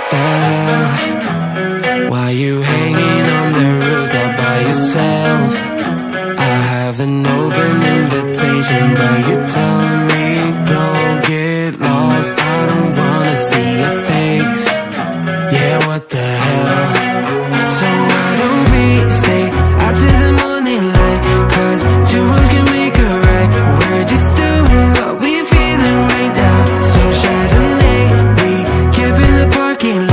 the hell? Why you hanging on the roof all by yourself? I have an open invitation, but you're telling me go get lost. I don't wanna see your face. Yeah, what the hell? So why don't we stay out till the morning light? Cause two wrongs can make a right. We're just doing what we're feeling right now. So Chardonnay, we camp in the parking lot.